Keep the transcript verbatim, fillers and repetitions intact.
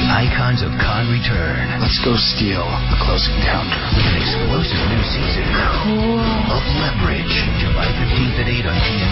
Icons of Khan return. Let's go steal a close encounter. With an explosive new season Cool. of Leverage. July fifteenth at eight on T N T.